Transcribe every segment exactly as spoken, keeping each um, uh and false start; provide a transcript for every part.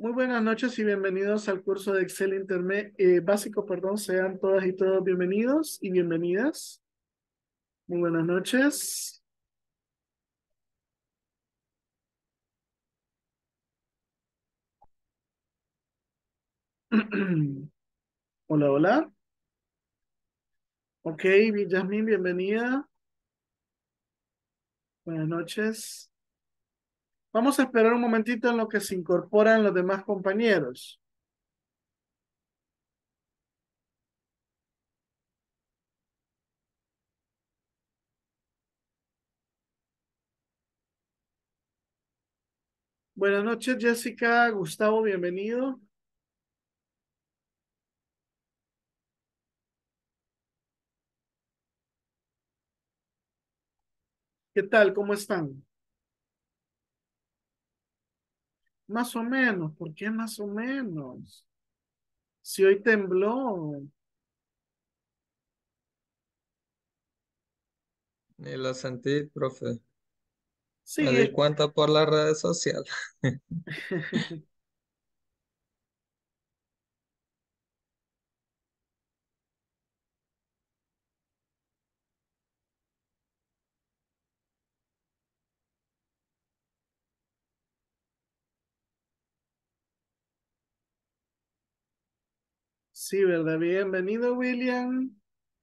Muy buenas noches y bienvenidos al curso de Excel Interme- eh, básico, perdón, sean todas y todos bienvenidos y bienvenidas. Muy buenas noches. Hola, hola. Ok, bi- Yasmín, bienvenida. Buenas noches. Vamos a esperar un momentito en lo que se incorporan los demás compañeros. Buenas noches, Jessica, Gustavo, bienvenido. ¿Qué tal? ¿Cómo están? Más o menos. ¿Por qué más o menos? Si hoy tembló. Ni lo sentí, profe. Me Sí, di es- cuenta por las redes sociales. sí, ¿verdad? Bienvenido, William.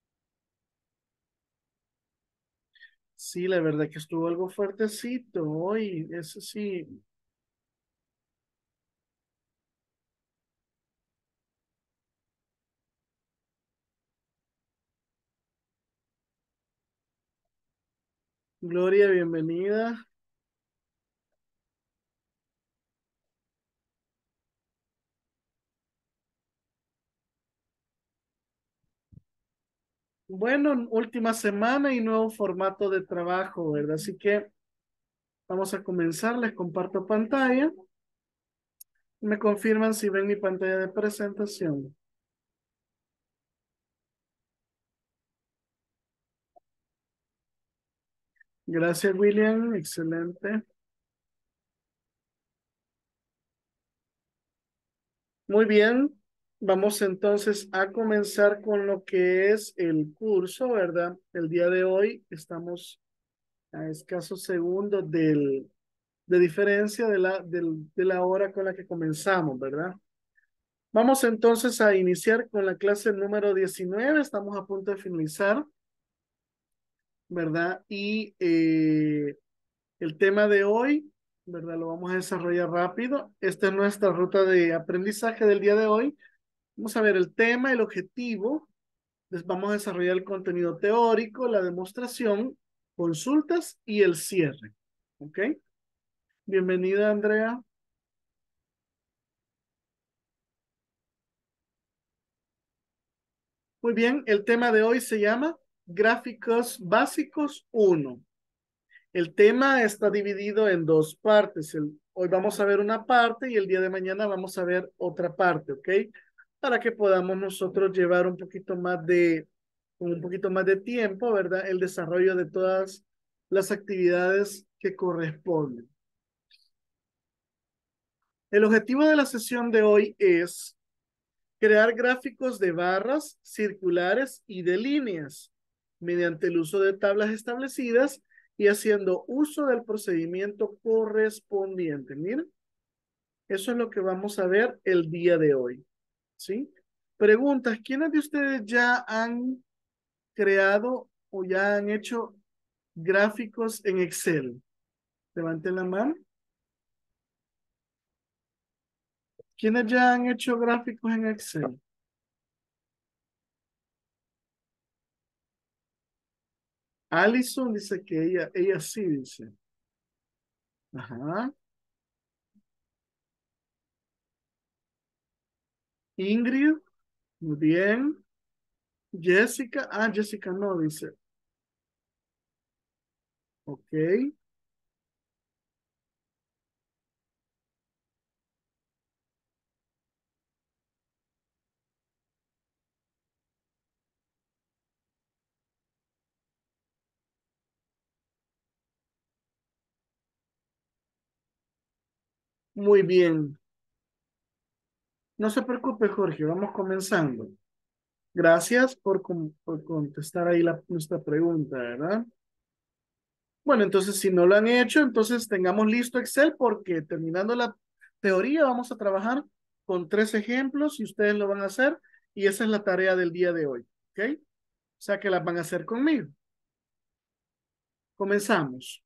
Sí, la verdad que estuvo algo fuertecito hoy, eso sí. Gloria, bienvenida. Bueno, última semana y nuevo formato de trabajo, ¿verdad? Así que vamos a comenzar, les comparto pantalla. Me confirman si ven mi pantalla de presentación. Gracias, William, excelente. Muy bien, vamos entonces a comenzar con lo que es el curso, ¿verdad? El día de hoy estamos a escasos segundos del de diferencia de la, del- de la hora con la que comenzamos, ¿verdad? Vamos entonces a iniciar con la clase número diecinueve. Estamos a punto de finalizar, ¿verdad? Y eh, el tema de hoy, ¿verdad? Lo vamos a desarrollar rápido. Esta es nuestra ruta de aprendizaje del día de hoy. Vamos a ver el tema, el objetivo. Les vamos a desarrollar el contenido teórico, la demostración, consultas y el cierre. ¿Ok? Bienvenida, Andrea. Muy bien, el tema de hoy se llama Gráficos Básicos uno. El tema está dividido en dos partes. El- hoy vamos a ver una parte y el día de mañana vamos a ver otra parte, ¿ok? Para que podamos nosotros llevar un poquito más de, con un poquito más de tiempo, ¿verdad? El desarrollo de todas las actividades que corresponden. El objetivo de la sesión de hoy es crear gráficos de barras, circulares y de líneas mediante el uso de tablas establecidas y haciendo uso del procedimiento correspondiente. Miren, eso es lo que vamos a ver el día de hoy. ¿Sí? Preguntas, ¿quiénes de ustedes ya han creado o ya han hecho gráficos en Excel? Levanten la mano. ¿Quiénes ya han hecho gráficos en Excel? Alison dice que ella, ella sí dice. Ajá. Ingrid, muy bien. Jessica, ah, Jessica no dice. Ok, muy bien. No se preocupe, Jorge, vamos comenzando. Gracias por, com- por contestar ahí la, nuestra pregunta, ¿verdad? Bueno, entonces si no lo han hecho, entonces tengamos listo Excel porque terminando la teoría vamos a trabajar con tres ejemplos y ustedes lo van a hacer y esa es la tarea del día de hoy, ¿ok? O sea que las van a hacer conmigo. Comenzamos.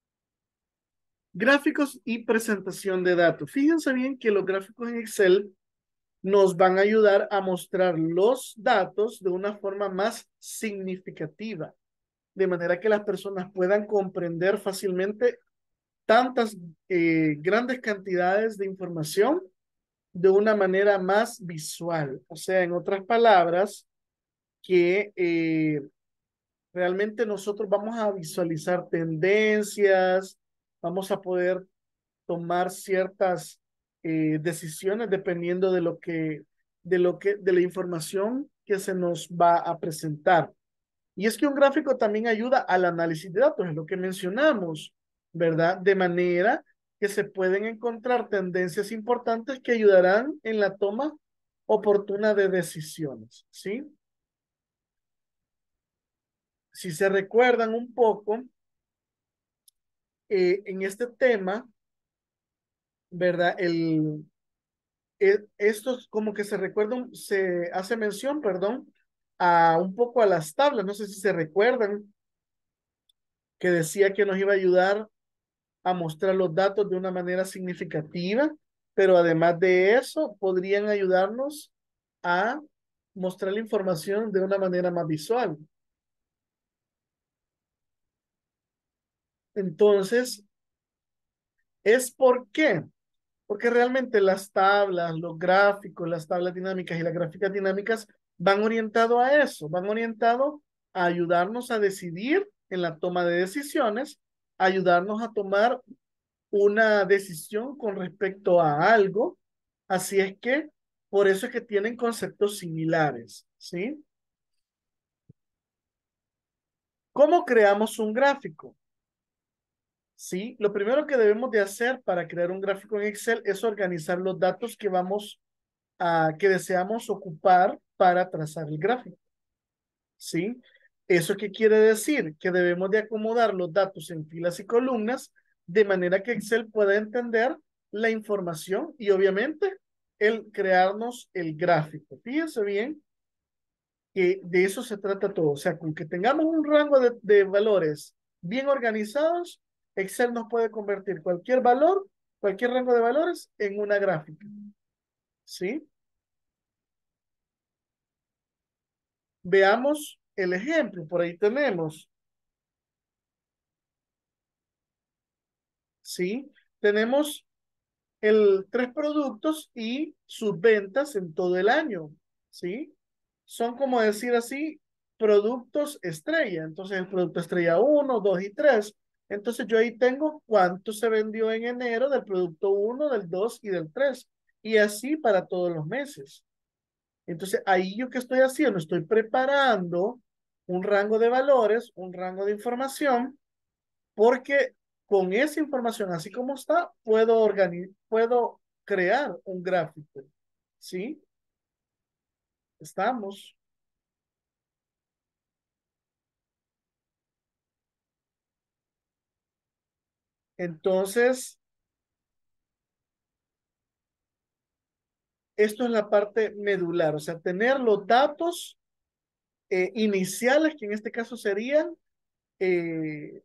Gráficos y presentación de datos. Fíjense bien que los gráficos en Excel nos van a ayudar a mostrar los datos de una forma más significativa, de manera que las personas puedan comprender fácilmente tantas eh, grandes cantidades de información de una manera más visual. O sea, en otras palabras, que eh, realmente nosotros vamos a visualizar tendencias, vamos a poder tomar ciertas eh, decisiones dependiendo de lo que, de lo que, de la información que se nos va a presentar. Y es que un gráfico también ayuda al análisis de datos, es lo que mencionamos, ¿verdad? De manera que se pueden encontrar tendencias importantes que ayudarán en la toma oportuna de decisiones, ¿sí? Si se recuerdan un poco, eh, en este tema, ¿verdad? El, eh, esto es como que se recuerda, un- se hace mención, perdón, a un poco a las tablas, no sé si se recuerdan, que decía que nos iba a ayudar a mostrar los datos de una manera significativa, pero además de eso, podrían ayudarnos a mostrar la información de una manera más visual. Entonces, ¿es por qué? Porque realmente las tablas, los gráficos, las tablas dinámicas y las gráficas dinámicas van orientados a eso, van orientados a ayudarnos a decidir en la toma de decisiones, ayudarnos a tomar una decisión con respecto a algo. Así es que por eso es que tienen conceptos similares, ¿sí? ¿Cómo creamos un gráfico? Sí, lo primero que debemos de hacer para crear un gráfico en Excel es organizar los datos que vamos a, que deseamos ocupar para trazar el gráfico, ¿sí? ¿Eso qué quiere decir? Que debemos de acomodar los datos en filas y columnas de manera que Excel pueda entender la información y obviamente el crearnos el gráfico. Fíjense bien que de eso se trata todo. O sea, con que tengamos un rango de, de valores bien organizados, Excel nos puede convertir cualquier valor, cualquier rango de valores en una gráfica. ¿Sí? Veamos el ejemplo. Por ahí tenemos. ¿Sí? Tenemos el tres productos y sus ventas en todo el año, ¿sí? Son como decir así, productos estrella. Entonces, el producto estrella uno, dos y tres. Entonces, yo ahí tengo cuánto se vendió en enero del producto uno, del dos y del tres. Y así para todos los meses. Entonces, ahí yo qué estoy haciendo? Estoy preparando un rango de valores, un rango de información porque con esa información, así como está, puedo organizar, puedo crear un gráfico. ¿Sí? Estamos. Entonces, esto es la parte medular, o sea, tener los datos eh, iniciales, que en este caso serían eh,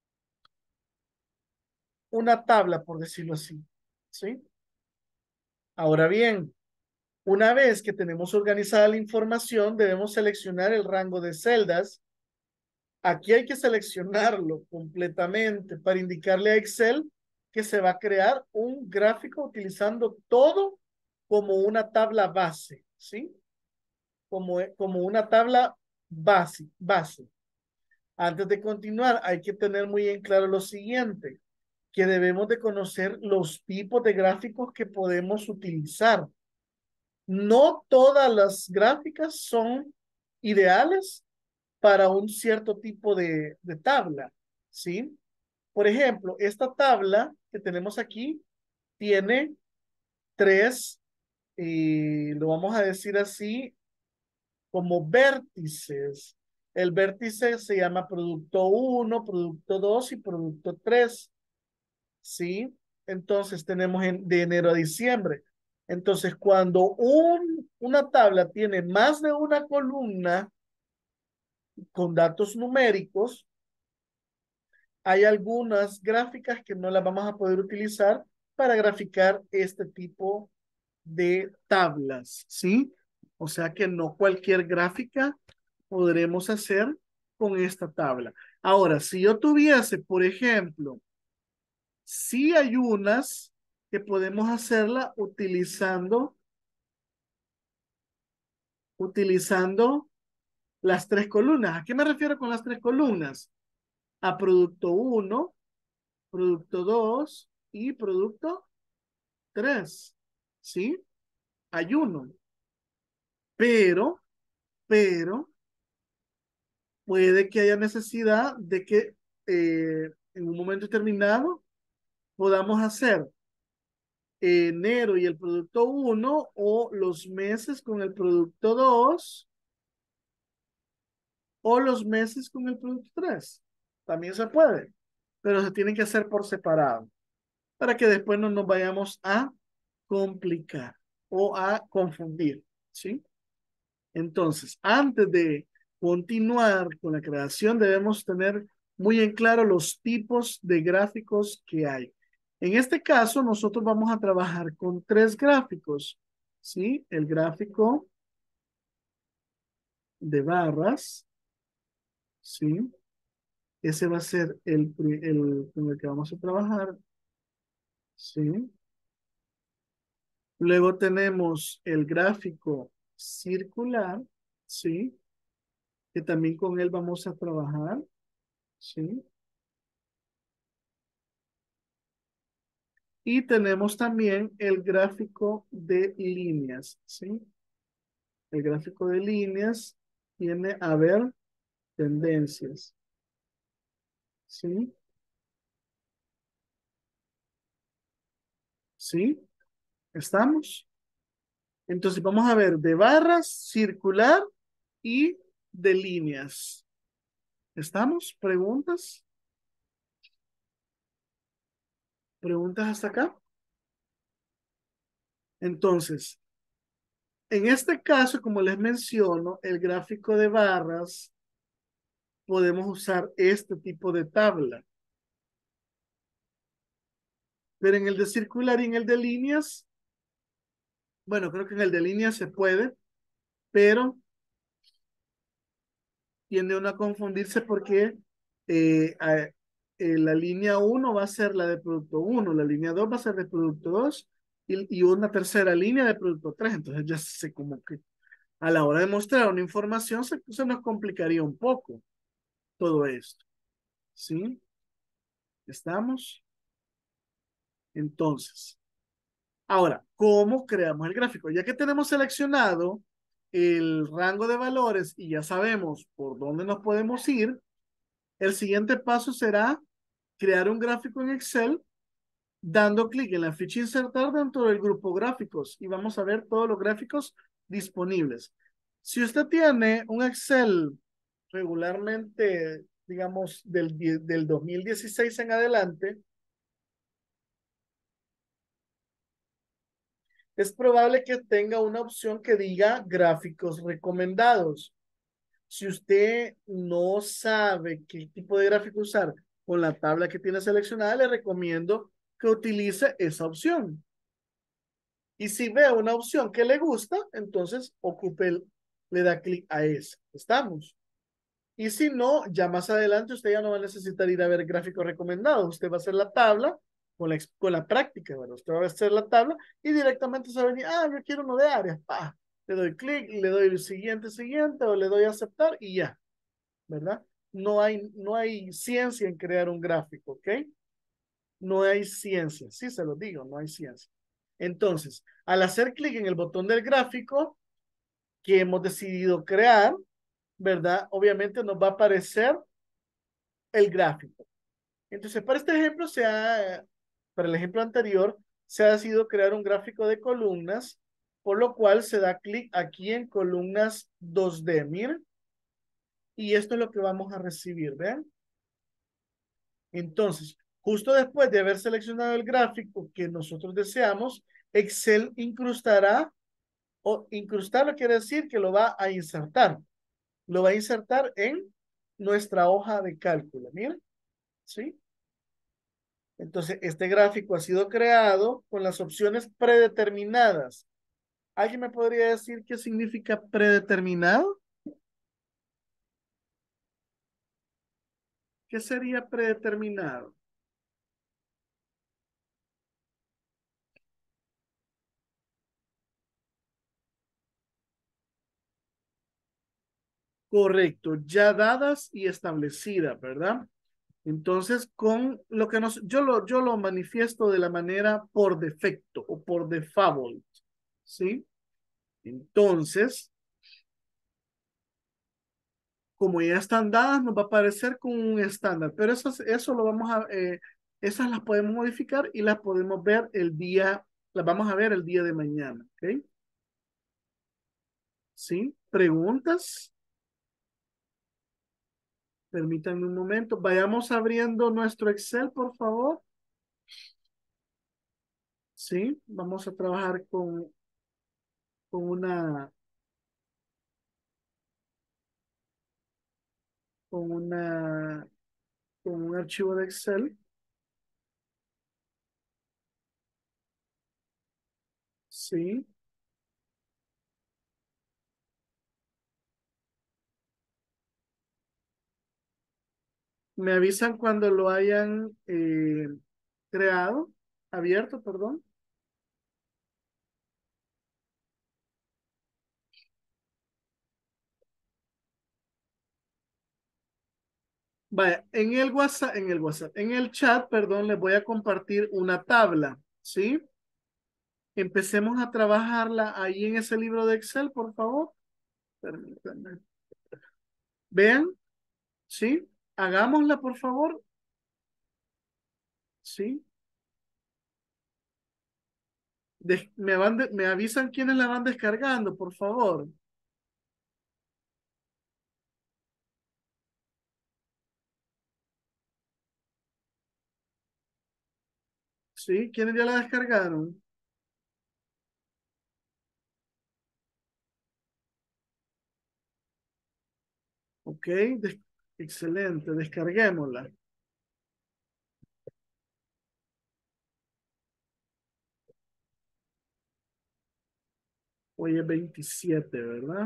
una tabla, por decirlo así. ¿Sí? Ahora bien, una vez que tenemos organizada la información, debemos seleccionar el rango de celdas. Aquí hay que seleccionarlo completamente para indicarle a Excel que se va a crear un gráfico utilizando todo como una tabla base, ¿sí? Como, como una tabla base, base. Antes de continuar, hay que tener muy en claro lo siguiente, que debemos de conocer los tipos de gráficos que podemos utilizar. No todas las gráficas son ideales para un cierto tipo de, de tabla, ¿sí? Por ejemplo, esta tabla que tenemos aquí tiene tres y lo vamos a decir así, como vértices. El vértice se llama producto uno, producto dos y producto tres, ¿sí? Entonces tenemos en- de enero a diciembre. Entonces, cuando un, una tabla tiene más de una columna con datos numéricos, hay algunas gráficas que no las vamos a poder utilizar para graficar este tipo de tablas, ¿sí? O sea que no cualquier gráfica podremos hacer con esta tabla. Ahora, si yo tuviese, por ejemplo, sí hay unas que podemos hacerla utilizando, utilizando las tres columnas. ¿A qué me refiero con las tres columnas? A producto uno, producto dos y producto tres, ¿sí? Hay uno, pero, pero, puede que haya necesidad de que eh, en un momento determinado podamos hacer enero y el producto uno o los meses con el producto dos o los meses con el producto tres. También se puede, pero se tienen que hacer por separado para que después no nos vayamos a complicar o a confundir, ¿sí? Entonces, antes de continuar con la creación, debemos tener muy en claro los tipos de gráficos que hay. En este caso, nosotros vamos a trabajar con tres gráficos, ¿sí? El gráfico de barras, ¿sí? Ese va a ser el, el con el que vamos a trabajar, ¿sí? Luego tenemos el gráfico circular, ¿sí? Que también con él vamos a trabajar, ¿sí? Y tenemos también el gráfico de líneas, ¿sí? El gráfico de líneas tiene a ver tendencias, ¿sí? ¿Sí? ¿Estamos? Entonces vamos a ver de barras, circular y de líneas. ¿Estamos? ¿Preguntas? ¿Preguntas hasta acá? Entonces, en este caso, como les menciono, el gráfico de barras, podemos usar este tipo de tabla. Pero en el de circular y en el de líneas, bueno, creo que en el de líneas se puede, pero tiende uno a confundirse porque eh, a- eh, la línea uno va a ser la de producto uno, la línea dos va a ser de producto dos y, y una tercera línea de producto tres. Entonces ya se como que a la hora de mostrar una información se, se nos complicaría un poco todo esto. ¿Sí? ¿Estamos? Entonces, ahora, ¿cómo creamos el gráfico? Ya que tenemos seleccionado el rango de valores y ya sabemos por dónde nos podemos ir, el siguiente paso será crear un gráfico en Excel dando clic en la ficha insertar dentro del grupo gráficos y vamos a ver todos los gráficos disponibles. Si usted tiene un Excel regularmente, digamos, del, del dos mil dieciséis en adelante, es probable que tenga una opción que diga gráficos recomendados. Si usted no sabe qué tipo de gráfico usar con la tabla que tiene seleccionada, le recomiendo que utilice esa opción. Y si ve una opción que le gusta, entonces ocupe, el, le da clic a esa. ¿Estamos? Y si no, ya más adelante usted ya no va a necesitar ir a ver gráficos recomendados. Usted va a hacer la tabla con la, con la práctica, ¿verdad? Usted va a hacer la tabla y directamente se va a venir, ah, yo quiero uno de áreas. Pa, le doy clic, le doy el siguiente, siguiente, o le doy a aceptar y ya, ¿verdad? No hay, no hay ciencia en crear un gráfico, ¿ok? No hay ciencia, sí se lo digo, no hay ciencia. Entonces, al hacer clic en el botón del gráfico que hemos decidido crear, ¿verdad? Obviamente nos va a aparecer el gráfico. Entonces, para este ejemplo, se ha, para el ejemplo anterior, se ha decidido crear un gráfico de columnas por lo cual se da clic aquí en columnas dos D, miren, y esto es lo que vamos a recibir, ¿ven? Entonces, justo después de haber seleccionado el gráfico que nosotros deseamos, Excel incrustará, o incrustarlo quiere decir que lo va a insertar, lo va a insertar en nuestra hoja de cálculo, miren, ¿sí? Entonces, este gráfico ha sido creado con las opciones predeterminadas. ¿Alguien me podría decir qué significa predeterminado? ¿Qué sería predeterminado? Correcto, ya dadas y establecidas, ¿verdad? Entonces, con lo que nos, yo lo, yo lo manifiesto de la manera por defecto o por default, ¿sí? Entonces, como ya están dadas, nos va a aparecer con un estándar, pero eso, eso lo vamos a, eh, esas las podemos modificar y las podemos ver el día, las vamos a ver el día de mañana, ¿ok? ¿Sí? ¿Preguntas? Permítanme un momento. Vayamos abriendo nuestro Excel, por favor. Sí, vamos a trabajar con, con una, con una, con un archivo de Excel. Sí, me avisan cuando lo hayan eh, creado, abierto, perdón. Vaya, en el WhatsApp, en el WhatsApp, en el chat, perdón, les voy a compartir una tabla, ¿sí? Empecemos a trabajarla ahí en ese libro de Excel, por favor. Permítanme. Vean, ¿sí? Hagámosla, por favor, ¿sí? Des- me van de- me avisan quiénes la van descargando, por favor. ¿Sí? ¿Quiénes ya la descargaron? Ok, des- excelente, descarguémosla. Hoy es veintisiete, ¿verdad?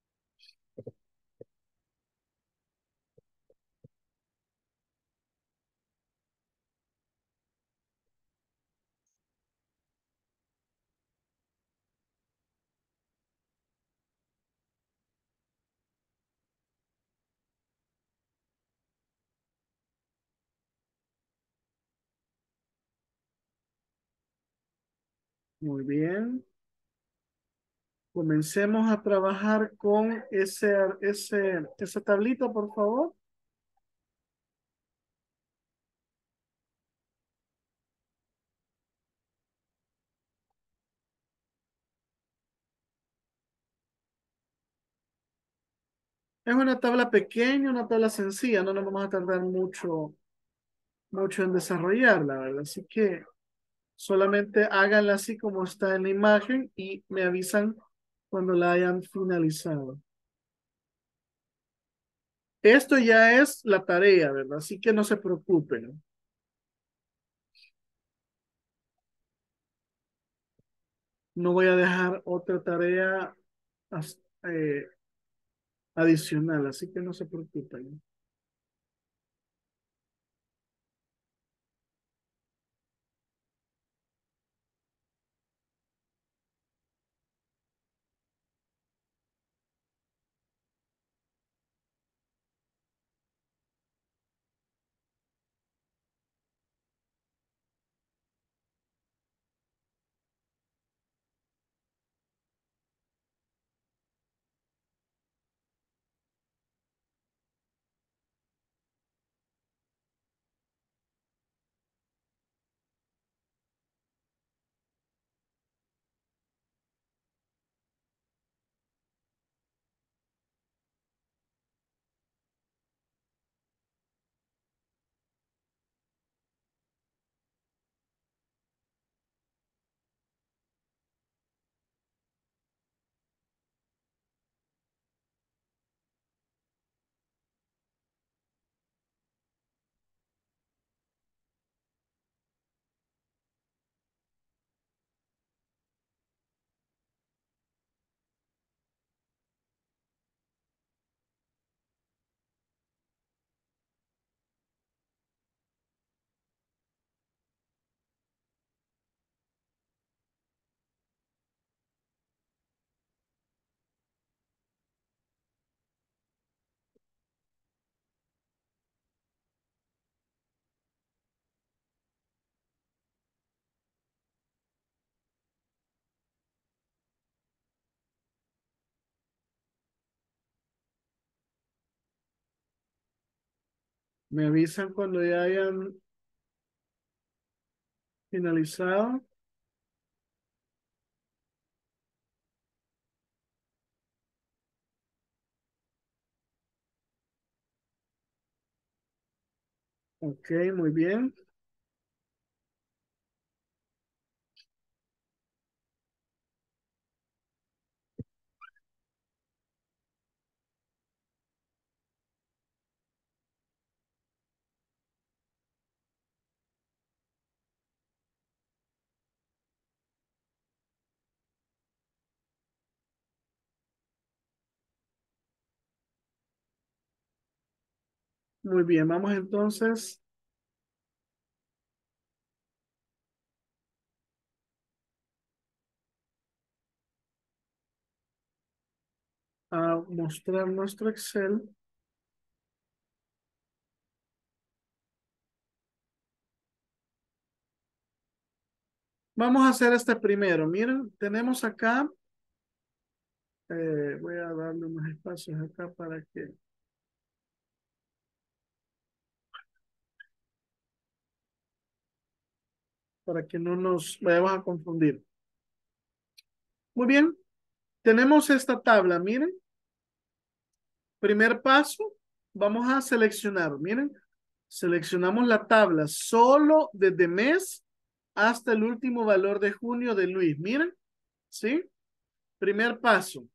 Muy bien. Comencemos a trabajar con ese, ese, esa tablita, por favor. Es una tabla pequeña, una tabla sencilla, no nos vamos a tardar mucho, mucho en desarrollarla, ¿verdad? Así que solamente háganla así como está en la imagen y me avisan cuando la hayan finalizado. Esto ya es la tarea, ¿verdad? Así que no se preocupen. No voy a dejar otra tarea as- eh, adicional, así que no se preocupen. Me avisan cuando ya hayan finalizado. Ok, muy bien. Muy bien, vamos entonces a mostrar nuestro Excel. Vamos a hacer este primero. Miren, tenemos acá, eh, voy a darle unos espacios acá para que, para que no nos vayamos a confundir. Muy bien, tenemos esta tabla, miren. Primer paso, vamos a seleccionar, miren. Seleccionamos la tabla solo desde mes hasta el último valor de junio de Luis, miren. ¿Sí? Primer paso.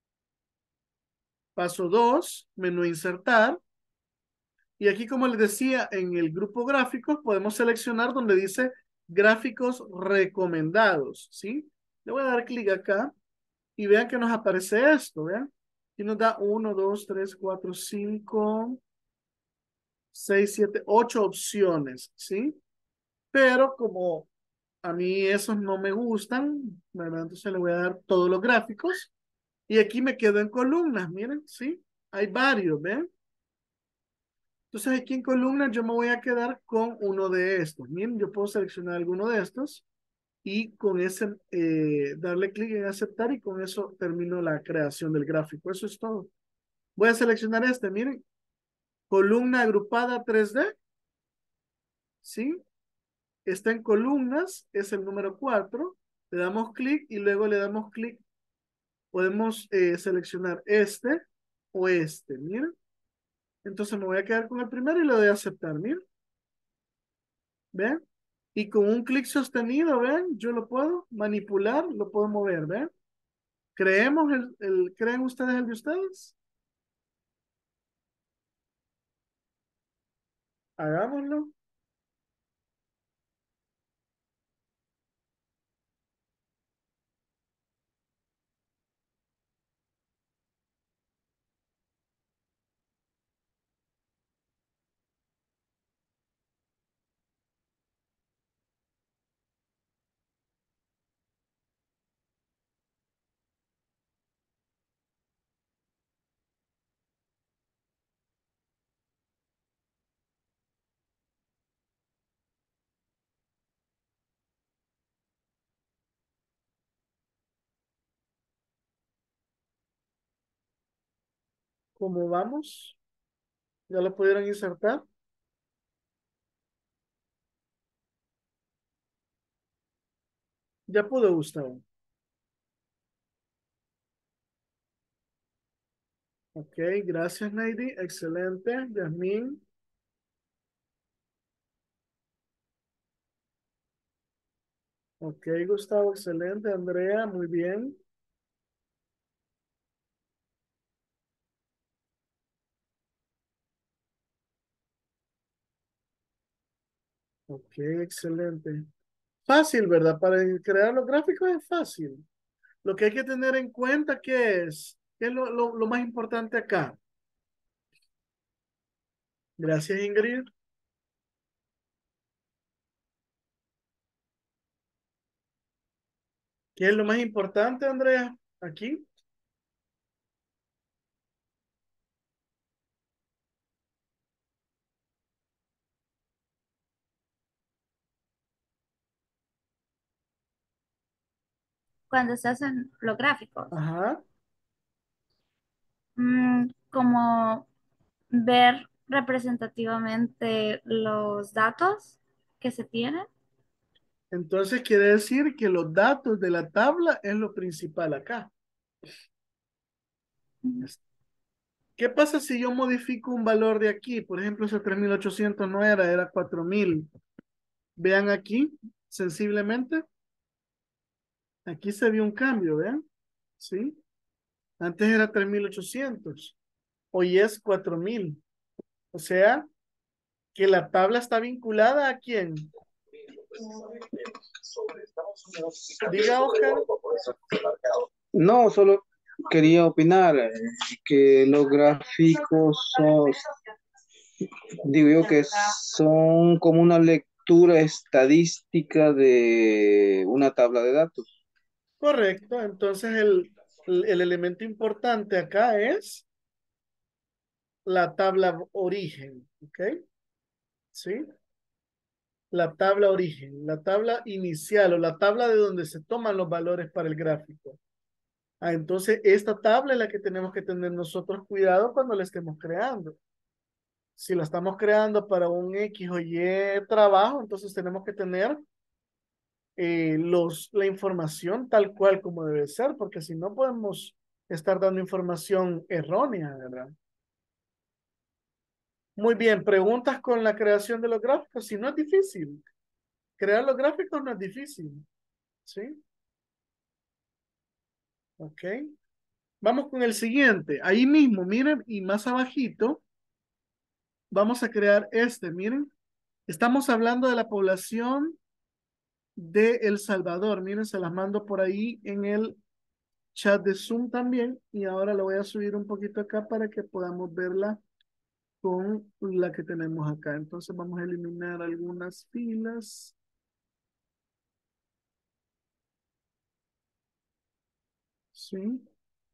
Paso dos, menú insertar. Y aquí, como les decía, en el grupo gráficos podemos seleccionar donde dice gráficos recomendados, ¿sí? Le voy a dar clic acá y vean que nos aparece esto, ¿vean? Y nos da uno, dos, tres, cuatro, cinco, seis, siete, ocho opciones, ¿sí? Pero como a mí esos no me gustan, ¿verdad? Entonces le voy a dar todos los gráficos y aquí me quedo en columnas, miren, ¿sí? Hay varios, ¿ven? Entonces aquí en columnas yo me voy a quedar con uno de estos. Miren, yo puedo seleccionar alguno de estos y con ese eh, darle clic en aceptar y con eso termino la creación del gráfico. Eso es todo. Voy a seleccionar este, miren, columna agrupada tres D, ¿sí? Está en columnas, es el número cuatro. Le damos clic y luego le damos clic. Podemos eh, seleccionar este o este, miren. Entonces me voy a quedar con el primero y le doy a aceptar, miren. ¿Ven? Y con un clic sostenido, ¿ven? Yo lo puedo manipular, lo puedo mover, ¿ven? ¿Creemos el, el, ¿creen ustedes el de ustedes? Hagámoslo. ¿Cómo vamos? ¿Ya lo pudieron insertar? Ya pudo, Gustavo. Ok, gracias, Neidy. Excelente. Yasmín. Ok, Gustavo, excelente. Andrea, muy bien. Ok, excelente. Fácil, ¿verdad? Para crear los gráficos es fácil. Lo que hay que tener en cuenta que es, ¿qué es lo, lo, lo más importante acá? Gracias, Ingrid. ¿Qué es lo más importante, Andrea? Aquí. Cuando se hacen los gráficos, Ajá. mm, como ver representativamente los datos que se tienen. Entonces quiere decir que los datos de la tabla es lo principal acá. Ujú. ¿Qué pasa si yo modifico un valor de aquí? Por ejemplo, ese tres mil ochocientos no era, era cuatro mil. Vean aquí, sensiblemente. Aquí se vio un cambio, ¿vean? ¿Sí? Antes era tres mil ochocientos. Hoy es cuatro mil. O sea, que la tabla está vinculada ¿a quién? Diga, Oscar. No, solo quería opinar eh, que los gráficos son, digo yo que son como una lectura estadística de una tabla de datos. Correcto. Entonces el, el, el elemento importante acá es la tabla origen. ¿Ok? ¿Sí? La tabla origen, la tabla inicial o la tabla de donde se toman los valores para el gráfico. Ah, entonces, esta tabla es la que tenemos que tener nosotros cuidado cuando la estemos creando. Si la estamos creando para un X o Y trabajo, entonces tenemos que tener eh, los, la información tal cual como debe ser, porque si no podemos estar dando información errónea, ¿verdad? Muy bien, preguntas con la creación de los gráficos. Si no es difícil, crear los gráficos no es difícil, ¿sí? Ok. Vamos con el siguiente. Ahí mismo, miren, y más abajito, vamos a crear este, miren. Estamos hablando de la población de El Salvador. Miren, se las mando por ahí en el chat de Zoom también. Y ahora la voy a subir un poquito acá para que podamos verla con la que tenemos acá. Entonces vamos a eliminar algunas filas. Sí,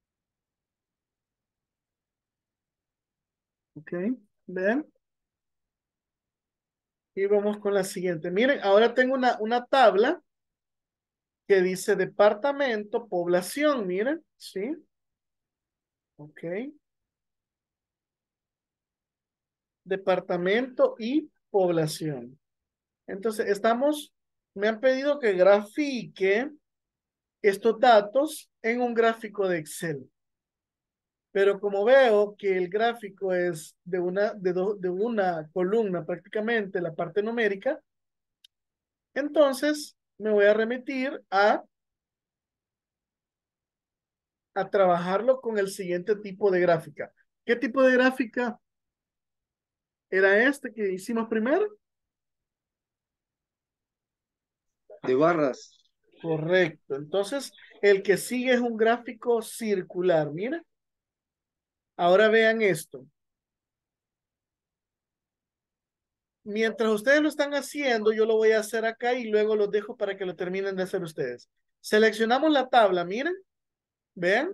ok. Vean. Y vamos con la siguiente. Miren, ahora tengo una, una tabla que dice departamento, población, miren, ¿sí? Ok. Departamento y población. Entonces, estamos, me han pedido que grafique estos datos en un gráfico de Excel. Pero como veo que el gráfico es de una, de, do, de una columna prácticamente, la parte numérica, entonces me voy a remitir a, a trabajarlo con el siguiente tipo de gráfica. ¿Qué tipo de gráfica era este que hicimos primero? De barras. Correcto. Entonces, el que sigue es un gráfico circular. Mira, ahora vean esto. Mientras ustedes lo están haciendo, yo lo voy a hacer acá y luego los dejo para que lo terminen de hacer ustedes. Seleccionamos la tabla, miren, vean,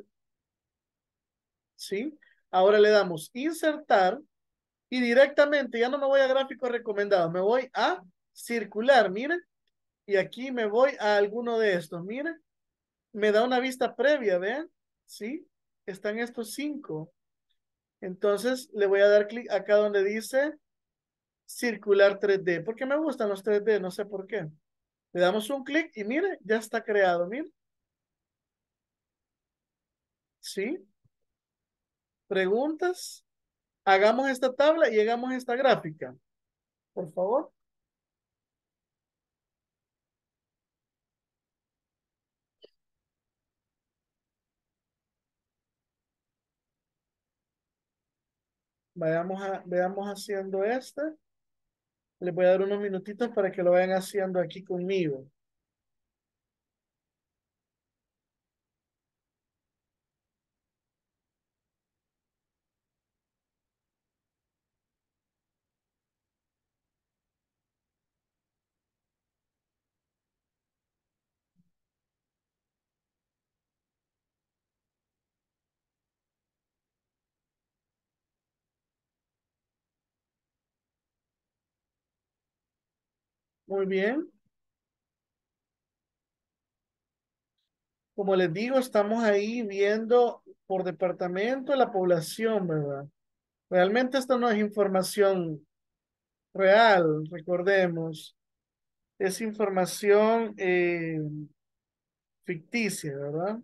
¿sí? Ahora le damos insertar y directamente, ya no me voy a gráficos recomendados, me voy a circular, miren, y aquí me voy a alguno de estos, miren, me da una vista previa, vean, ¿sí? Están estos cinco. Entonces le voy a dar clic acá donde dice circular tres D, porque me gustan los tres D, no sé por qué. Le damos un clic y mire, ya está creado, mire. ¿Sí? Preguntas. Hagamos esta tabla y hagamos esta gráfica, por favor. Vayamos a, veamos haciendo este. Les voy a dar unos minutitos para que lo vayan haciendo aquí conmigo. Muy bien. Como les digo, estamos ahí viendo por departamento la población, ¿verdad? Realmente esto no es información real, recordemos. Es información eh, ficticia, ¿verdad?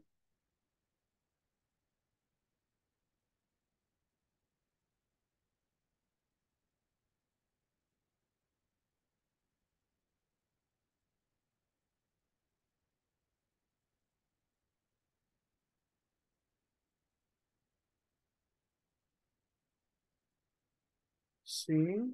Sí.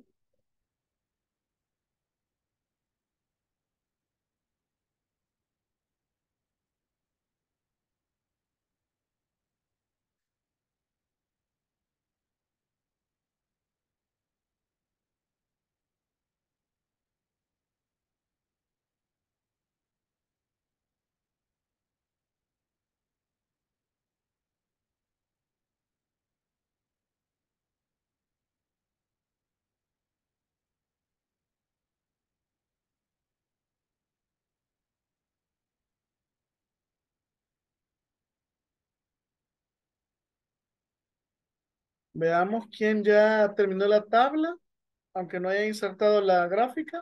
Veamos quién ya terminó la tabla, aunque no haya insertado la gráfica.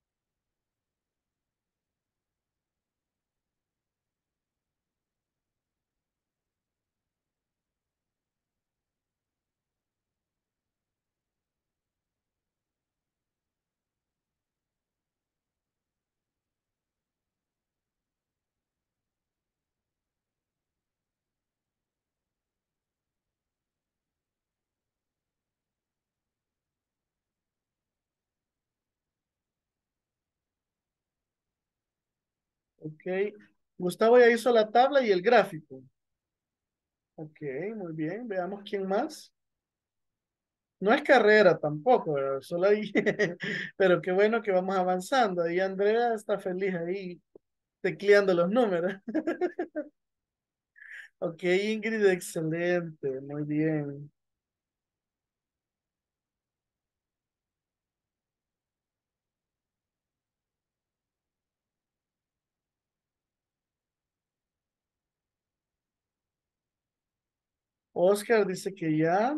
Ok. Gustavo ya hizo la tabla y el gráfico. Ok, muy bien. Veamos quién más. No es carrera tampoco, ¿verdad? Solo ahí. Pero qué bueno que vamos avanzando. Ahí Andrea está feliz ahí tecleando los números. Ok, Ingrid, excelente. Muy bien. Oscar dice que ya.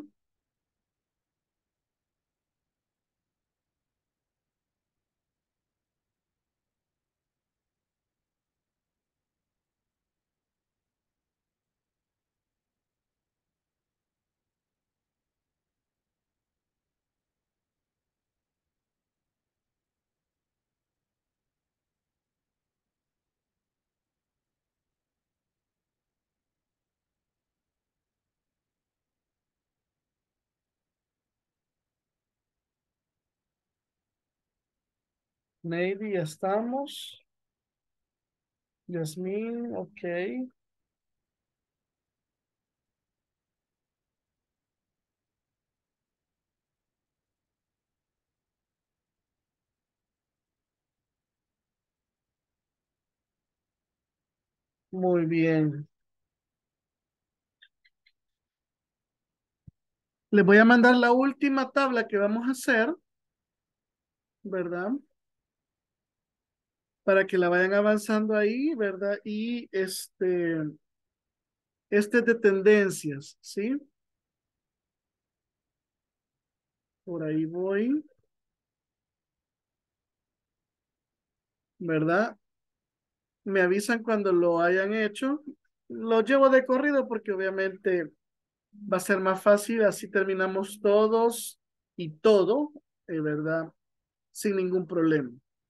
Navy, ya estamos. Yasmín, ok. Muy bien. Les voy a mandar la última tabla que vamos a hacer, ¿verdad? Para que la vayan avanzando ahí, ¿verdad? Y este, este es de tendencias, ¿sí? Por ahí voy, ¿verdad? Me avisan cuando lo hayan hecho. Lo llevo de corrido porque obviamente va a ser más fácil, así terminamos todos y todo, eh, ¿verdad? Sin ningún problema.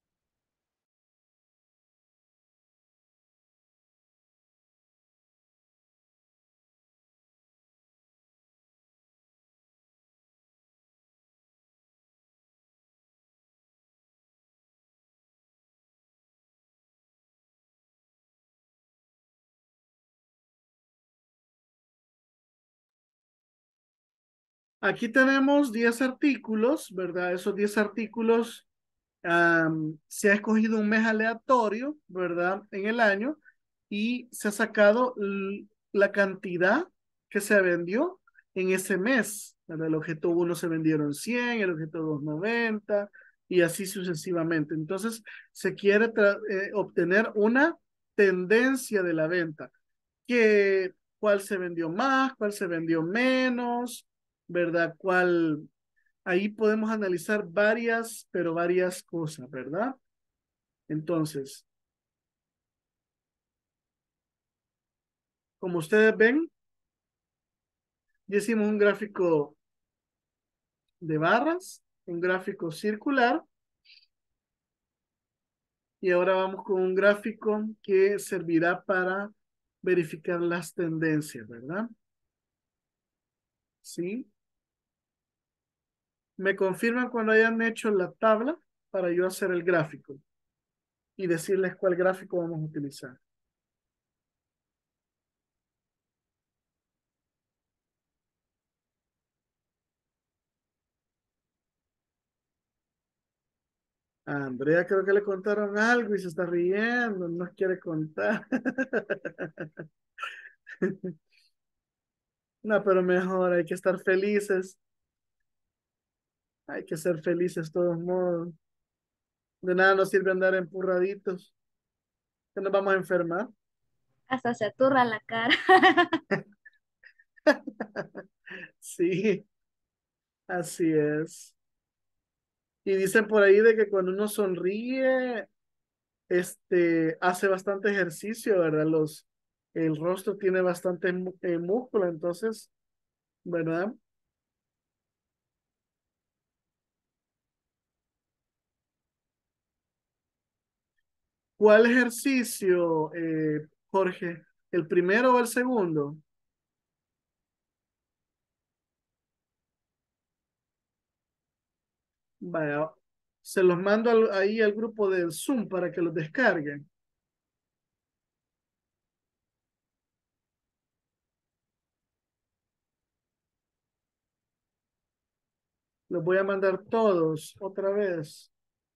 Aquí tenemos diez artículos, ¿verdad? Esos diez artículos um, se ha escogido un mes aleatorio, ¿verdad? En el año y se ha sacado la cantidad que se vendió en ese mes, ¿verdad? El objeto uno se vendieron cien, el objeto dos noventa y así sucesivamente. Entonces, se quiere eh, obtener una tendencia de la venta, que cuál se vendió más, cuál se vendió menos, ¿verdad? ¿Cuál? Ahí podemos analizar varias, pero varias cosas, ¿verdad? Entonces, como ustedes ven, ya hicimos un gráfico de barras, un gráfico circular, y ahora vamos con un gráfico que servirá para verificar las tendencias, ¿verdad? ¿Sí? Me confirman cuando hayan hecho la tabla para yo hacer el gráfico y decirles cuál gráfico vamos a utilizar. A Andrea creo que le contaron algo y se está riendo, no quiere contar. No, pero mejor, hay que estar felices. Hay que ser felices de todos modos. De nada nos sirve andar empurraditos, que nos vamos a enfermar. Hasta se aturra la cara. Sí, así es. Y dicen por ahí de que cuando uno sonríe, este, hace bastante ejercicio, ¿verdad? Los, el rostro tiene bastante mu- eh, músculo, entonces, ¿verdad? ¿Cuál ejercicio, eh, Jorge? ¿El primero o el segundo? Vaya, se los mando al- ahí al grupo del Zoom para que los descarguen. Los voy a mandar todos otra vez.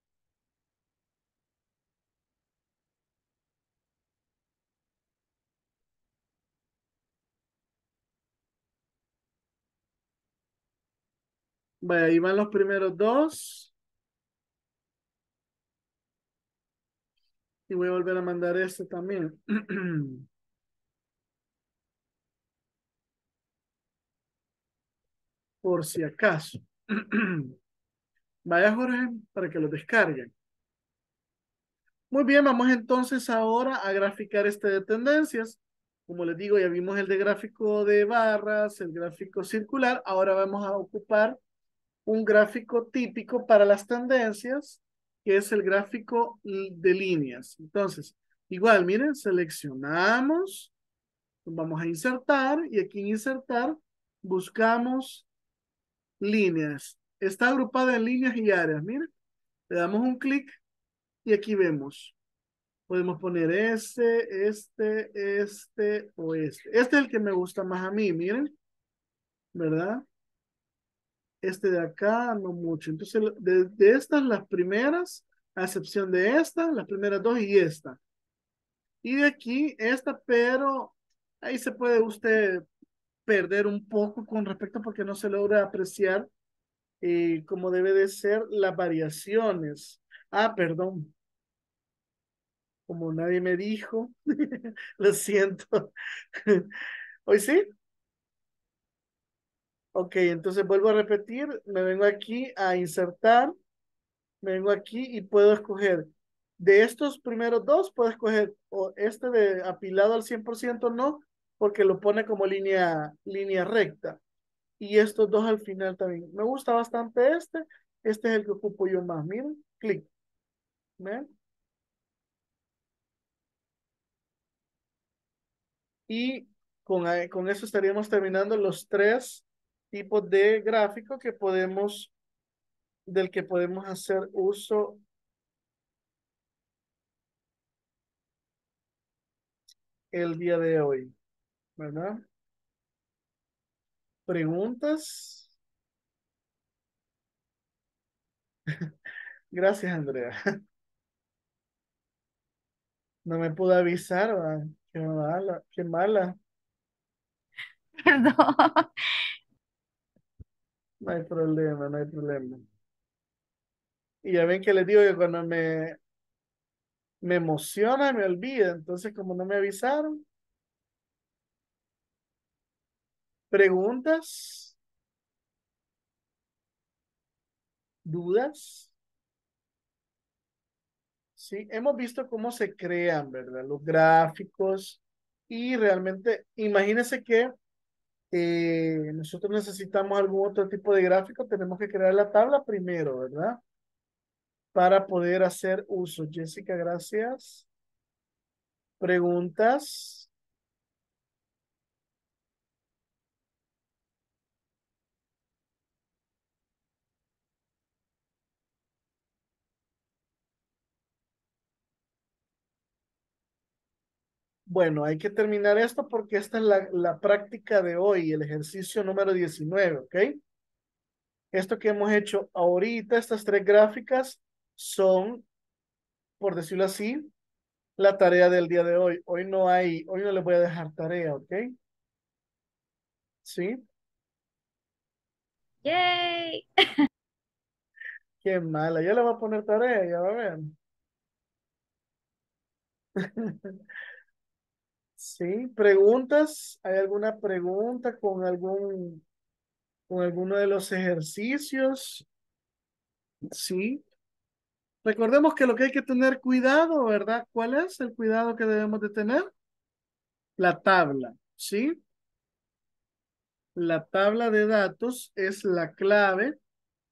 Vaya, ahí van los primeros dos. Y voy a volver a mandar este también. Por si acaso. Vaya, Jorge, para que los descarguen. Muy bien, vamos entonces ahora a graficar este de tendencias. Como les digo, ya vimos el de gráfico de barras, el gráfico circular. Ahora vamos a ocupar un gráfico típico para las tendencias, que es el gráfico de líneas. Entonces, igual, miren, seleccionamos, vamos a insertar y aquí en insertar buscamos líneas. Está agrupada en líneas y áreas, miren. Le damos un clic y aquí vemos. Podemos poner este, este, este o este. Este es el que me gusta más a mí, miren, ¿verdad? Este de acá no mucho. Entonces, de, de estas las primeras, a excepción de esta, las primeras dos y esta. Y de aquí esta, pero ahí se puede usted perder un poco con respecto porque no se logra apreciar eh, como debe de ser las variaciones. Ah, perdón, como nadie me dijo, lo siento. ¿Hoy sí? Ok, entonces vuelvo a repetir, me vengo aquí a insertar, me vengo aquí y puedo escoger de estos primeros dos, puedo escoger o este de apilado al cien por ciento no, porque lo pone como línea, línea recta. Y estos dos al final también. Me gusta bastante este, este es el que ocupo yo más. Miren, clic. ¿Ven? Y con, eh, con eso estaríamos terminando los tres tipos de gráfico que podemos, del que podemos hacer uso el día de hoy, ¿verdad? ¿Preguntas? Gracias, Andrea. No me pudo avisar, ¿verdad? Qué mala, qué mala. Perdón. No hay problema, no hay problema. Y ya ven que les digo que cuando me, me emociona, me olvida. Entonces, como no me avisaron, preguntas. ¿Dudas? Sí, hemos visto cómo se crean, ¿verdad? Los gráficos y realmente, imagínense que eh, nosotros necesitamos algún otro tipo de gráfico, tenemos que crear la tabla primero, ¿verdad? Para poder hacer uso. Jessica, gracias. ¿Preguntas? Bueno, hay que terminar esto porque esta es la, la práctica de hoy, el ejercicio número diecinueve, ¿ok? Esto que hemos hecho ahorita, estas tres gráficas, son, por decirlo así, la tarea del día de hoy. Hoy no hay, hoy no les voy a dejar tarea, ¿ok? ¿Sí? Yay. Qué mala, ya le voy a poner tarea, ya va a ver. ¿Sí? ¿Preguntas? ¿Hay alguna pregunta con algún, con alguno de los ejercicios? ¿Sí? Recordemos que lo que hay que tener cuidado, ¿verdad? ¿Cuál es el cuidado que debemos de tener? La tabla, ¿sí? La tabla de datos es la clave.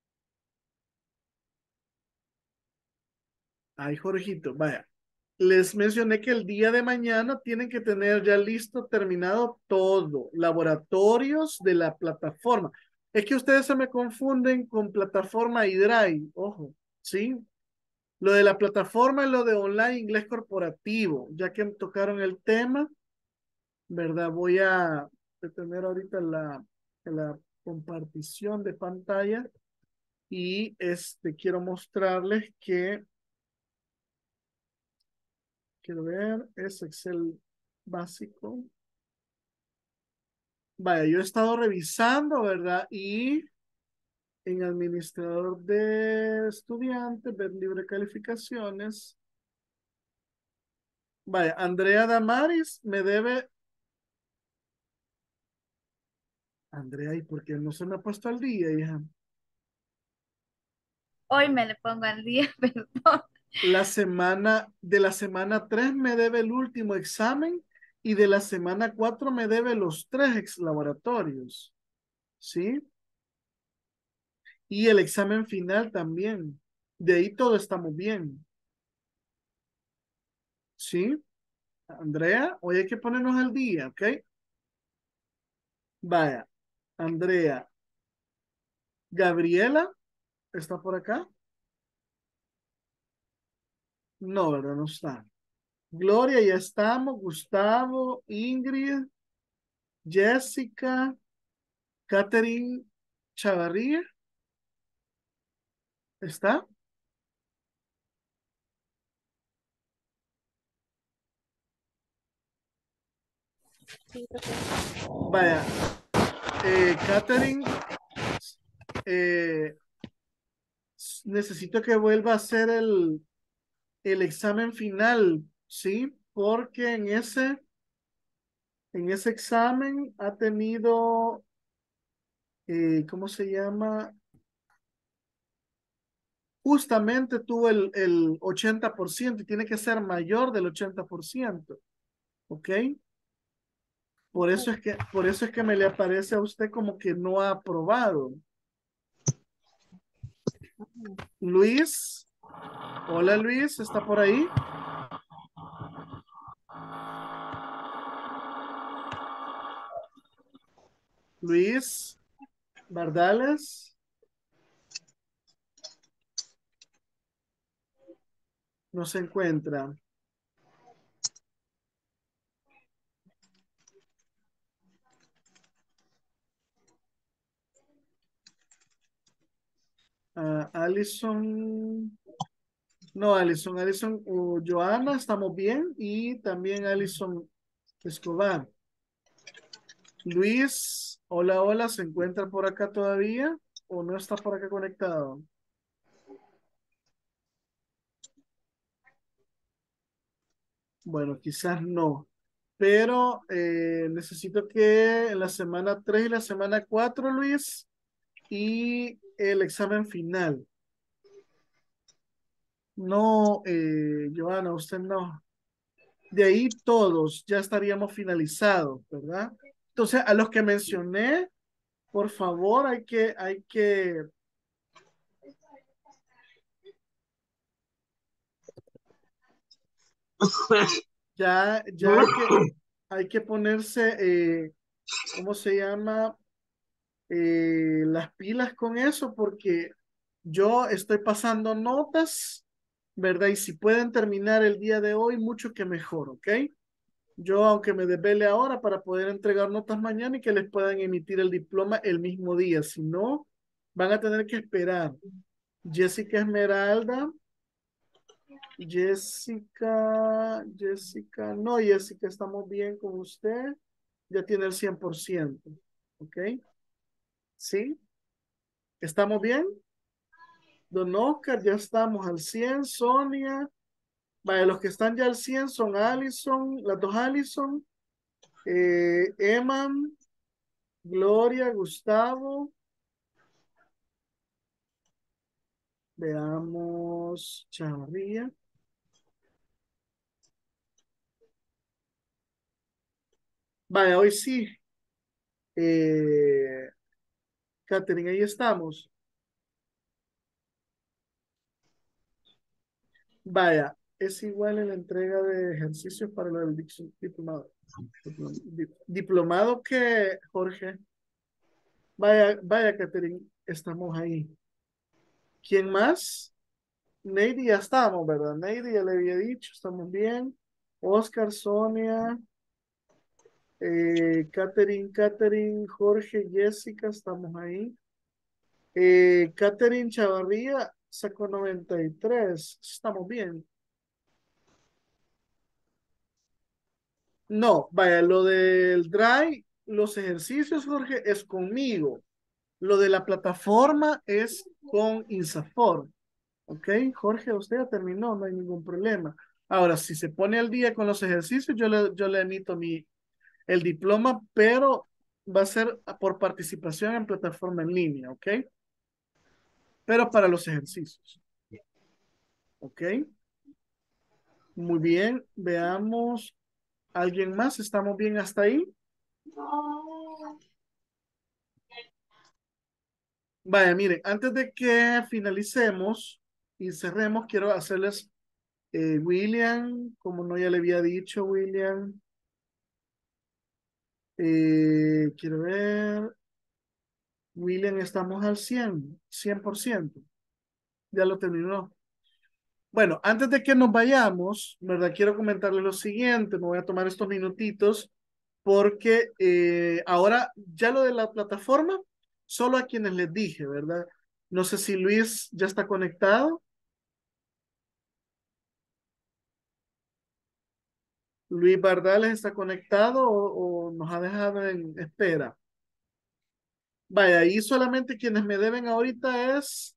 Ay, Jorgito, vaya. Les mencioné que el día de mañana tienen que tener ya listo, terminado todo. Laboratorios de la plataforma. Es que ustedes se me confunden con plataforma y Drive, ojo, ¿sí? Lo de la plataforma es lo de online inglés corporativo. Ya que tocaron el tema, ¿verdad? Voy a detener ahorita la, la compartición de pantalla y este, quiero mostrarles que, quiero ver, es Excel básico. Vaya, yo he estado revisando, ¿verdad? Y en administrador de estudiantes, ver libre calificaciones. Vaya, Andrea Damaris me debe. Andrea, ¿y por qué no se me ha puesto al día, hija? Hoy me le pongo al día, perdón. La semana, de la semana tres me debe el último examen y de la semana cuatro me debe los tres ex laboratorios, ¿sí? Y el examen final también. De ahí todo estamos bien, ¿sí? Andrea, hoy hay que ponernos al día, ¿ok? Vaya, Andrea, Gabriela, ¿está por acá? No, ¿verdad? No está. Gloria, ya estamos. Gustavo, Ingrid, Jessica, Catherine Chavarría, ¿está? Vaya, eh, Catherine, eh, necesito que vuelva a hacer el, el examen final, ¿sí? Porque en ese, en ese examen ha tenido, eh, ¿cómo se llama? Justamente tuvo el, el ochenta por ciento y tiene que ser mayor del ochenta por ciento, ¿ok? Por eso es que, por eso es que me le aparece a usted como que no ha aprobado. Luis, hola Luis, ¿está por ahí? Luis Bardales, no se encuentra. Uh, Alison, no, Alison, Alison, uh, Joana, estamos bien, y también Alison Escobar. Luis, hola, hola, ¿se encuentra por acá todavía o no está por acá conectado? Bueno, quizás no, pero eh, necesito que en la semana tres y la semana cuatro, Luis, y el examen final. No, eh, Joana, usted no. De ahí todos ya estaríamos finalizados, ¿verdad? Entonces, a los que mencioné, por favor, hay que, hay que, ya, ya hay que, hay que ponerse, eh, ¿cómo se llama? Eh, las pilas con eso, porque yo estoy pasando notas, ¿verdad? Y si pueden terminar el día de hoy, mucho que mejor, ¿ok? Yo, aunque me desvele ahora para poder entregar notas mañana y que les puedan emitir el diploma el mismo día, si no, van a tener que esperar. Jessica Esmeralda, Jessica, Jessica, no, Jessica, estamos bien con usted, ya tiene el cien por ciento, ¿ok? ¿Sí? ¿Estamos bien? Don Oscar, ya estamos al cien. Sonia, vaya, los que están ya al cien son Allison, las dos Allison, eh, Eman, Gloria, Gustavo, veamos, Chavarría. Vaya, hoy sí. Eh, Catherine, ahí estamos. Vaya, es igual en la entrega de ejercicios para el diplomado. Diplomado que, Jorge. Vaya, vaya, Catherine, estamos ahí. ¿Quién más? Neidy ya estamos, ¿verdad? Neidy ya le había dicho, estamos bien. Oscar, Sonia, eh, Catherine, Catherine, Jorge, Jessica, estamos ahí. Eh, Catherine Chavarría sacó noventa y tres, estamos bien. No, vaya, lo del Drive, los ejercicios, Jorge, es conmigo. Lo de la plataforma es con Insafor. Ok, Jorge, usted ya terminó, no hay ningún problema. Ahora, si se pone al día con los ejercicios, yo le, yo le emito mi, el diploma, pero va a ser por participación en plataforma en línea, ¿ok? Pero para los ejercicios, ¿ok? Muy bien, veamos. ¿Alguien más? ¿Estamos bien hasta ahí? Vaya, miren, antes de que finalicemos y cerremos, quiero hacerles, eh, William, como no ya le había dicho, William, eh, quiero ver, William, estamos al cien, cien por ciento, ya lo terminó. Bueno, antes de que nos vayamos, ¿verdad? Quiero comentarles lo siguiente, me voy a tomar estos minutitos porque eh, ahora ya lo de la plataforma, solo a quienes les dije, ¿verdad? No sé si Luis ya está conectado. Luis Bardales está conectado o, o nos ha dejado en espera. Vaya, ahí solamente quienes me deben ahorita es,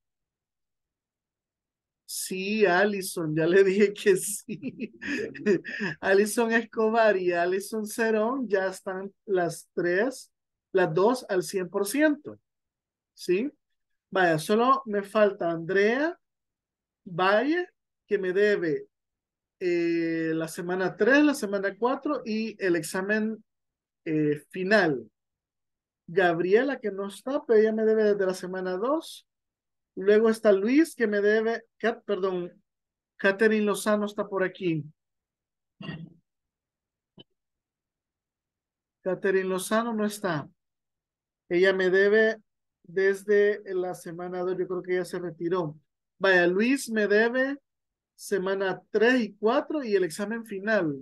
sí, Alison, ya le dije que sí. Alison Escobar y Alison Cerón ya están las tres, las dos al cien por ciento, ¿sí? Vaya, solo me falta Andrea Valle, que me debe eh, la semana tres, la semana cuatro y el examen eh, final. Gabriela, que no está, pero ella me debe desde la semana dos. Luego está Luis, que me debe, Cat, perdón, Catherine Lozano está por aquí. Catherine Lozano no está. Ella me debe desde la semana dos, yo creo que ella se retiró. Vaya, Luis me debe semana tres y cuatro y el examen final.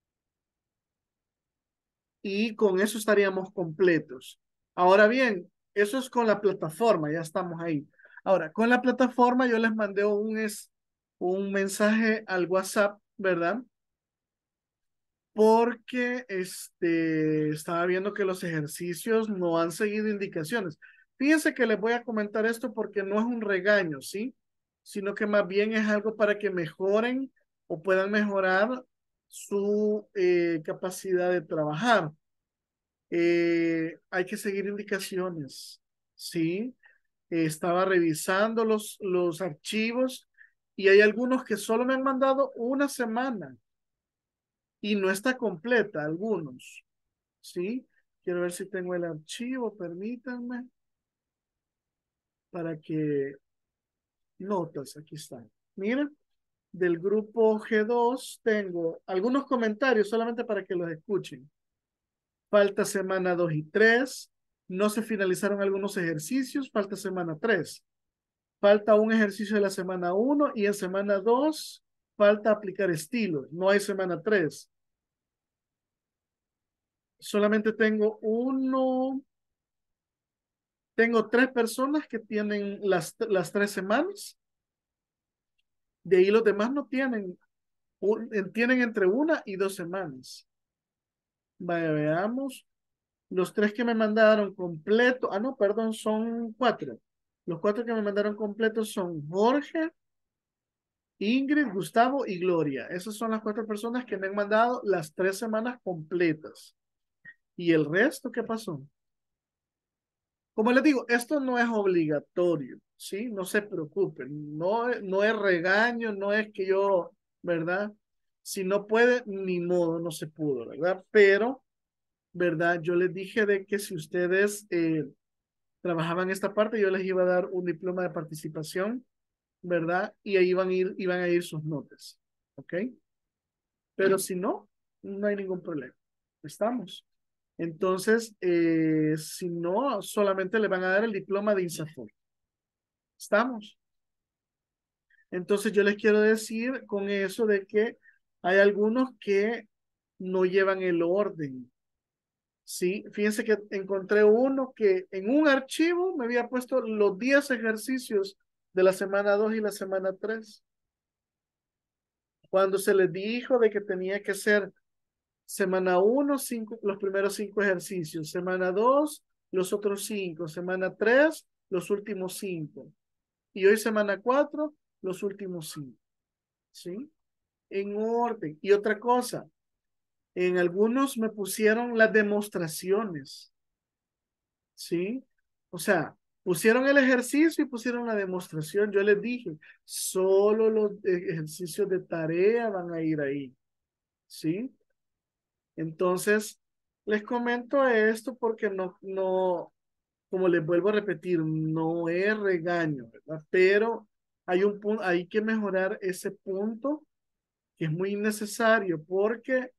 Y con eso estaríamos completos. Ahora bien, eso es con la plataforma, ya estamos ahí. Ahora, con la plataforma yo les mandé un, es, un mensaje al WhatsApp, ¿verdad? Porque este, estaba viendo que los ejercicios no han seguido indicaciones. Fíjense que les voy a comentar esto porque no es un regaño, ¿sí? Sino que más bien es algo para que mejoren o puedan mejorar su eh, capacidad de trabajar. Eh, hay que seguir indicaciones, ¿sí? Eh, estaba revisando los, los archivos Y hay algunos que solo me han mandado una semana y no está completa, algunos. ¿Sí? Quiero ver si tengo el archivo, permítanme, para que notas, aquí están. Miren, del grupo G dos tengo algunos comentarios solamente para que los escuchen. Falta semana dos y tres. No se finalizaron algunos ejercicios. Falta semana tres. Falta un ejercicio de la semana uno y en semana dos falta aplicar estilos. No hay semana tres. Solamente tengo uno. Tengo tres personas que tienen las, las tres semanas. De ahí los demás no tienen. Un, tienen entre una y dos semanas. Vaya, veamos. Los tres que me mandaron completo, ah, no, perdón, son cuatro. Los cuatro que me mandaron completos son Jorge, Ingrid, Gustavo y Gloria. Esas son las cuatro personas que me han mandado las tres semanas completas. ¿Y el resto qué pasó? Como les digo, esto no es obligatorio, ¿sí? No se preocupen. No, no es regaño, no es que yo, ¿verdad? Si no puede, ni modo, no se pudo, ¿verdad? Pero, ¿verdad? Yo les dije de que si ustedes eh, trabajaban esta parte, yo les iba a dar un diploma de participación, ¿verdad? Y ahí iban a ir, iban a ir sus notas, ¿ok? Pero si no, no hay ningún problema. Estamos. Entonces, eh, si no, solamente le van a dar el diploma de INSAFORP. Estamos. Entonces, yo les quiero decir con eso de que hay algunos que no llevan el orden. Sí, fíjense que encontré uno que en un archivo me había puesto los diez ejercicios de la semana dos y la semana tres. Cuando se les dijo de que tenía que ser semana uno, cinco, los primeros cinco ejercicios, semana dos, los otros cinco, semana tres, los últimos cinco. Y hoy semana cuatro, los últimos cinco. ¿Sí? En orden. Y otra cosa, en algunos me pusieron las demostraciones. ¿Sí? O sea, pusieron el ejercicio y pusieron la demostración. Yo les dije, solo los ejercicios de tarea van a ir ahí. ¿Sí? Entonces, les comento esto porque no, no, como les vuelvo a repetir, no es regaño, ¿verdad? Pero hay un punto, hay que mejorar ese punto que es muy necesario porque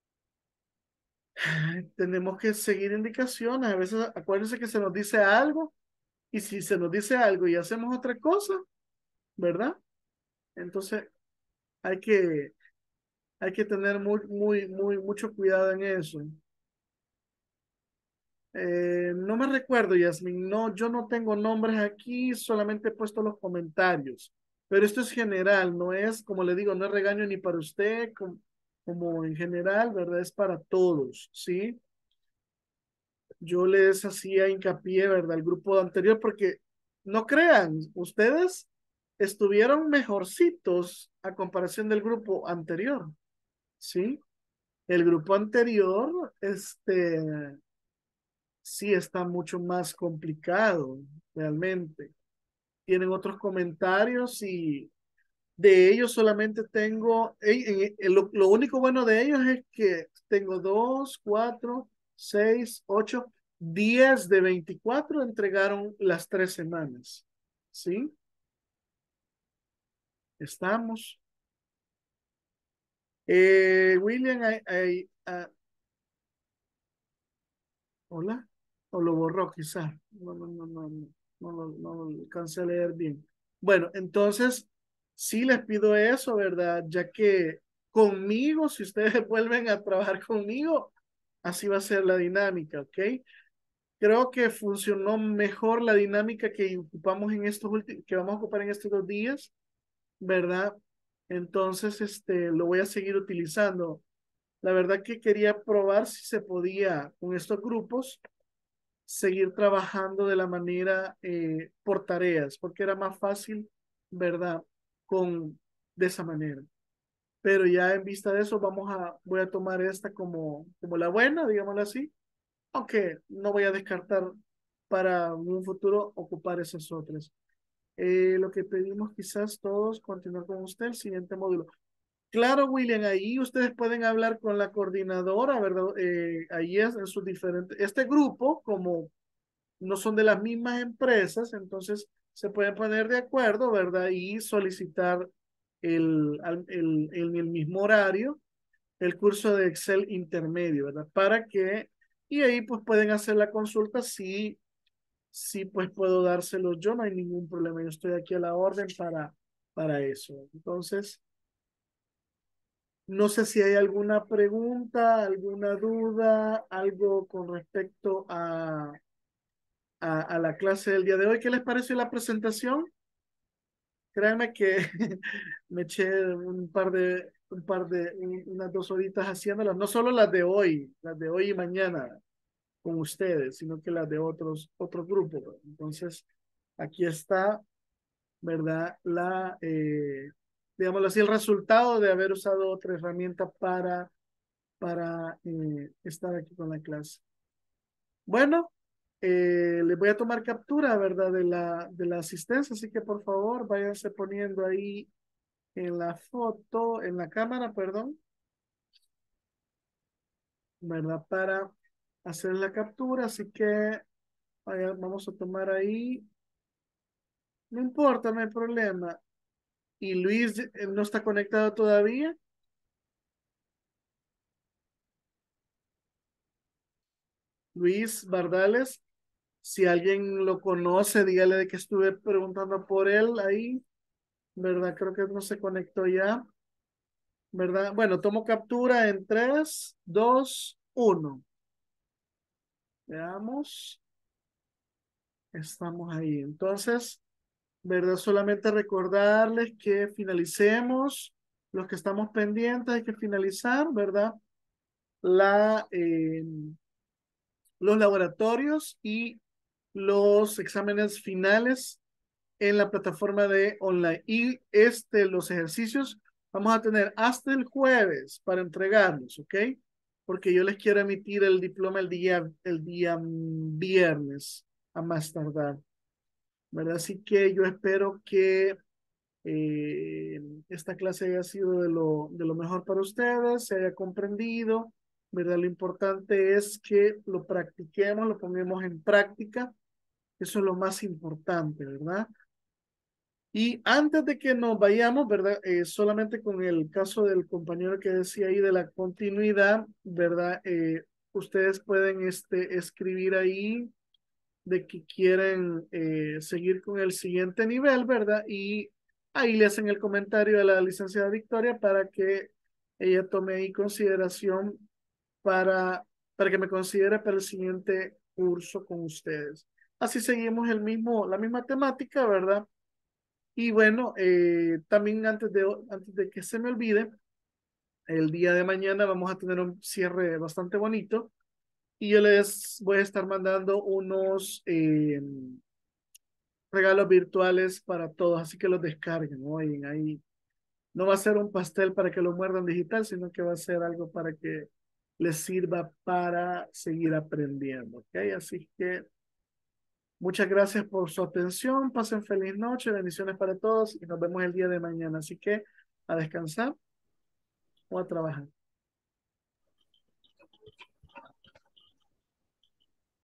tenemos que seguir indicaciones. A veces, acuérdense que se nos dice algo y si se nos dice algo y hacemos otra cosa, ¿verdad? Entonces hay que, hay que tener muy, muy, muy, mucho cuidado en eso. Eh, no me recuerdo, Yasmin, no, yo no tengo nombres aquí, solamente he puesto los comentarios, pero esto es general, no es, como le digo, no es regaño ni para usted, como, como en general, ¿verdad? Es para todos, ¿sí? Yo les hacía hincapié, ¿verdad? Al grupo anterior, porque no crean, ustedes estuvieron mejorcitos a comparación del grupo anterior, ¿sí? El grupo anterior, este, sí está mucho más complicado, realmente. Tienen otros comentarios y de ellos solamente tengo, eh, eh, lo, lo único bueno de ellos es que tengo dos, cuatro, seis, ocho, diez de veinticuatro entregaron las tres semanas. ¿Sí? Estamos. Eh, William, I, I, uh, hola, o lo borró quizá. No, no, no, no, no, no, no, no lo alcancé a leer bien. Bueno, entonces sí les pido eso, ¿verdad? Ya que conmigo, si ustedes vuelven a trabajar conmigo, así va a ser la dinámica, ¿ok? Creo que funcionó mejor la dinámica que ocupamos en estos últimos, que vamos a ocupar en estos dos días, ¿verdad? Entonces, este, lo voy a seguir utilizando. La verdad que quería probar si se podía con estos grupos seguir trabajando de la manera eh, por tareas, porque era más fácil, ¿verdad? Con de esa manera. Pero ya en vista de eso, vamos a, voy a tomar esta como, como la buena, digámoslo así, aunque no voy a descartar para un futuro ocupar esas otras. eh, lo que pedimos quizás todos, continuar con usted el siguiente módulo. Claro, William, ahí ustedes pueden hablar con la coordinadora, ¿verdad? Eh, ahí es en sus diferentes, este grupo, como no son de las mismas empresas, entonces se pueden poner de acuerdo, ¿verdad? Y solicitar el, al- el, en el mismo horario el curso de Excel intermedio, ¿verdad? Para que, y ahí pues pueden hacer la consulta si, si pues puedo dárselo yo, no hay ningún problema, yo estoy aquí a la orden para, para eso. Entonces, no sé si hay alguna pregunta, alguna duda, algo con respecto a, a, a la clase del día de hoy. ¿Qué les pareció la presentación? Créanme que me eché un par de, un par de, un- unas dos horitas haciéndolas, no solo las de hoy, las de hoy y mañana con ustedes, sino que las de otros, otros grupos. Entonces, aquí está, ¿verdad? La, eh, digámoslo así, el resultado de haber usado otra herramienta para, para eh, estar aquí con la clase. Bueno, eh, les voy a tomar captura, ¿verdad? De la, de la asistencia, así que por favor váyanse poniendo ahí en la foto, en la cámara, perdón, ¿verdad? Para hacer la captura, así que vaya, vamos a tomar ahí, no importa, no hay problema. Y Luis eh, no está conectado todavía. Luis Bardales, si alguien lo conoce, dígale de que estuve preguntando por él ahí, ¿verdad? Creo que no se conectó ya. ¿Verdad? Bueno, tomo captura en tres, dos, uno. Veamos. Estamos ahí. Entonces, ¿verdad? Solamente recordarles que finalicemos. Los que estamos pendientes hay que finalizar, ¿verdad? La, eh, los laboratorios y los exámenes finales en la plataforma de online. Y este, los ejercicios, vamos a tener hasta el jueves para entregarlos, ¿ok? Porque yo les quiero emitir el diploma el día, el día mm, viernes, a más tardar, ¿verdad? Así que yo espero que eh, esta clase haya sido de lo, de lo mejor para ustedes, se haya comprendido, ¿verdad? Lo importante es que lo practiquemos, lo pongamos en práctica, eso es lo más importante, ¿verdad? Y antes de que nos vayamos, ¿verdad? Eh, solamente con el caso del compañero que decía ahí de la continuidad, ¿verdad? Eh, ustedes pueden este, escribir ahí de que quieren eh, seguir con el siguiente nivel, ¿verdad? Y ahí le hacen el comentario a la licenciada Victoria para que ella tome ahí consideración para, para que me considere para el siguiente curso con ustedes. Así seguimos el mismo, la misma temática, ¿verdad? Y bueno, eh, también antes de, antes de que se me olvide, el día de mañana vamos a tener un cierre bastante bonito y yo les voy a estar mandando unos eh, regalos virtuales para todos, así que los descarguen, ¿no? Y ahí no va a ser un pastel para que lo muerdan digital, sino que va a ser algo para que les sirva para seguir aprendiendo, ¿ok? Así que muchas gracias por su atención. Pasen feliz noche, bendiciones para todos y nos vemos el día de mañana. Así que a descansar o a trabajar.